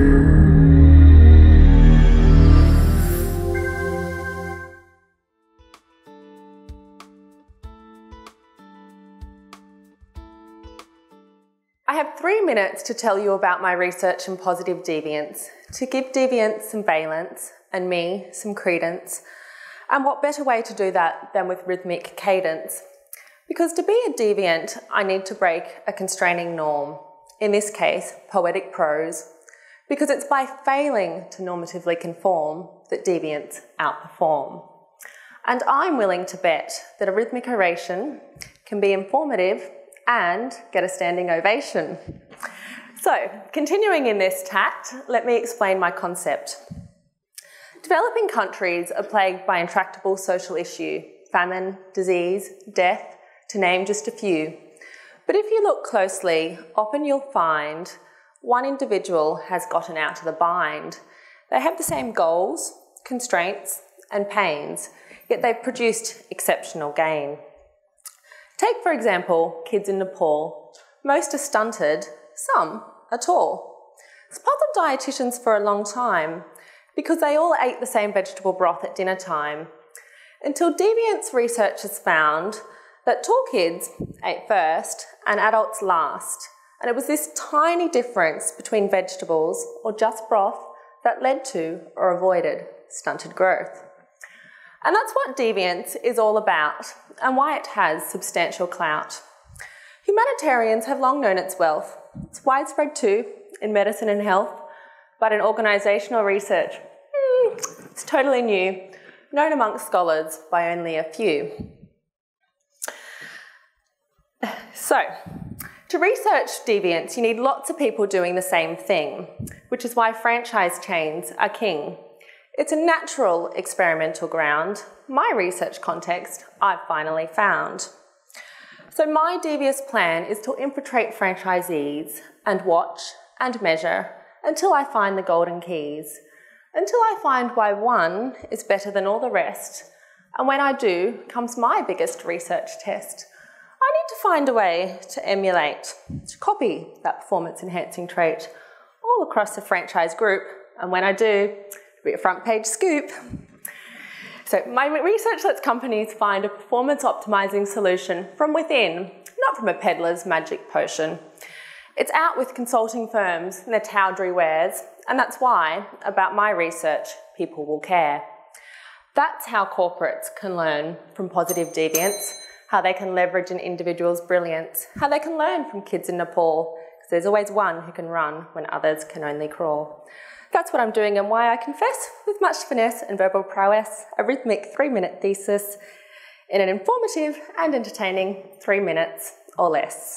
I have 3 minutes to tell you about my research in positive deviance, to give deviance some valence and me some credence. And what better way to do that than with rhythmic cadence? Because to be a deviant, I need to break a constraining norm, in this case, poetic prose, because it's by failing to normatively conform that deviants outperform. And I'm willing to bet that a rhythmic oration can be informative and get a standing ovation. So, continuing in this tact, let me explain my concept. Developing countries are plagued by intractable social issue, famine, disease, death, to name just a few. But if you look closely, often you'll find one individual has gotten out of the bind. They have the same goals, constraints, and pains, yet they've produced exceptional gain. Take, for example, kids in Nepal. Most are stunted, some are tall. It's puzzled dietitians for a long time because they all ate the same vegetable broth at dinner time, until deviance researchers found that tall kids ate first and adults last. And it was this tiny difference between vegetables or just broth that led to or avoided stunted growth. And that's what deviance is all about and why it has substantial clout. Humanitarians have long known its wealth. It's widespread too in medicine and health, but in organisational research, it's totally new, known amongst scholars by only a few. So, to research deviance, you need lots of people doing the same thing, which is why franchise chains are king. It's a natural experimental ground, my research context I've finally found. So my devious plan is to infiltrate franchisees and watch and measure until I find the golden keys, until I find why one is better than all the rest. And when I do, comes my biggest research test. I need to find a way to emulate, to copy that performance-enhancing trait all across the franchise group. And when I do, it'll be a front-page scoop. So my research lets companies find a performance-optimizing solution from within, not from a peddler's magic potion. It's out with consulting firms and their towdry wares, and that's why, about my research, people will care. That's how corporates can learn from positive deviance, how they can leverage an individual's brilliance, how they can learn from kids in Nepal, because there's always one who can run when others can only crawl. That's what I'm doing and why I confess, with much finesse and verbal prowess, a rhythmic 3-minute thesis in an informative and entertaining 3 minutes or less.